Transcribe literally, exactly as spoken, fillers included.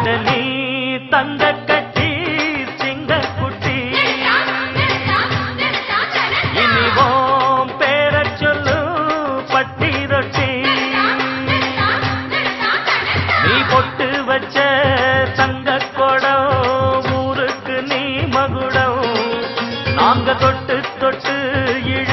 நீ தங்க கட்டி சிங்க குட்டி இனிவோம் பேர சொல்லு பட்டி ரொட்டி நீ பொட்டு வச்ச தங்க கொடம் ஊருக்கு நீ மகுடம் நாங்க தொட்டு தொட்டு இழ